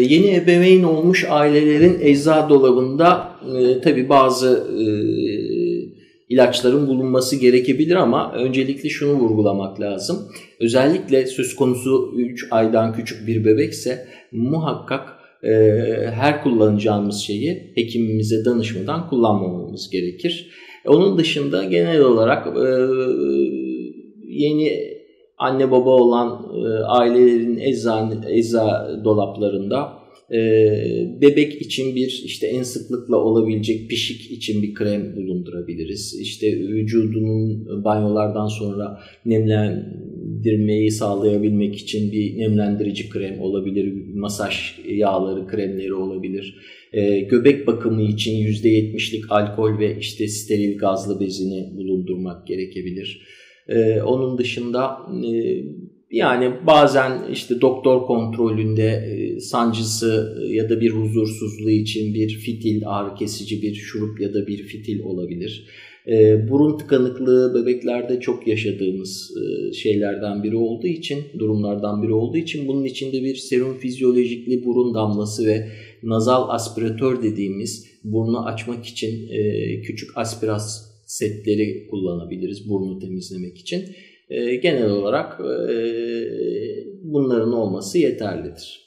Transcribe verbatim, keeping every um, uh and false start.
yeni ebeveyn olmuş ailelerin eczacı dolabında e, tabii bazı e, ilaçların bulunması gerekebilir ama öncelikle şunu vurgulamak lazım. Özellikle söz konusu üç aydan küçük bir bebekse muhakkak e, her kullanacağımız şeyi hekimimize danışmadan kullanmamamız gerekir. Onun dışında genel olarak e, yeni anne baba olan e, ailelerin eczane, eczacı dolaplarında e, bebek için bir işte en sıklıkla olabilecek pişik için bir krem bulundurabiliriz. İşte vücudunun banyolardan sonra nemlendirmeyi sağlayabilmek için bir nemlendirici krem olabilir. Masaj yağları, kremleri olabilir. E, göbek bakımı için yüzde yetmişlik alkol ve işte steril gazlı bezini bulundurmak gerekebilir. Ee, onun dışında e, yani bazen işte doktor kontrolünde e, sancısı ya da bir huzursuzluğu için bir fitil, ağrı kesici bir şurup ya da bir fitil olabilir. E, burun tıkanıklığı bebeklerde çok yaşadığımız e, şeylerden biri olduğu için, durumlardan biri olduğu için bunun içinde bir serum fizyolojikli burun damlası ve nazal aspiratör dediğimiz burnu açmak için e, küçük aspiras setleri kullanabiliriz burnu temizlemek için. E, genel olarak e, bunların olması yeterlidir.